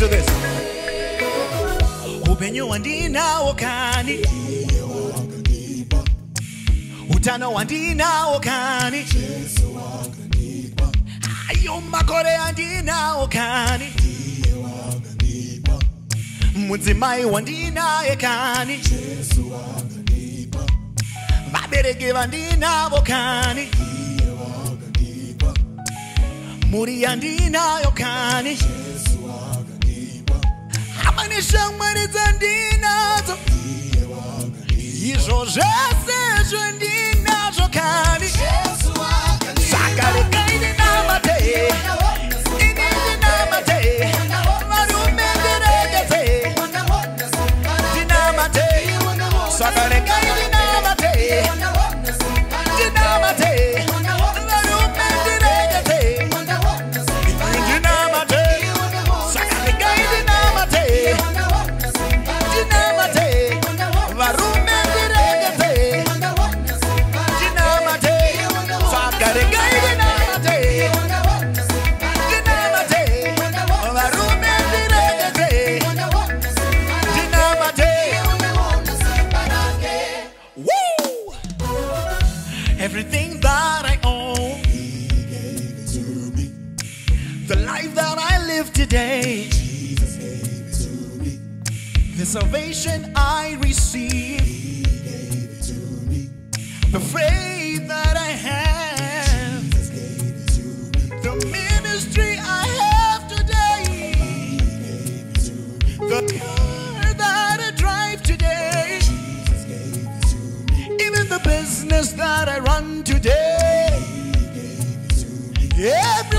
to this. Upenyu wandinawo kani, utano wandinawo kani, ayo makore andinawo kani, mudzimai wandinaye kani, vabereki vandinawo kani, muri yandinayo kani, amane shamwari dzandinadzo, izvo zvese zvandinazvo kani, saka regai ndinamate, ini ndinamate, varume ndiregedze, ndinamate, saka regai ndinamate, ndinamate, varume ndiregedze, ndinamate, saka regai ndinamate, ndinamate, varume ndiregedze, ndinamate, saka regai ndinamate, ndinamate, varume ndiregedze, ndinamate. Woo! Everything that I own, the life that I live today, the salvation I receive, the faith that I have, the ministry I have today, the car that I drive today, even the business that I run today,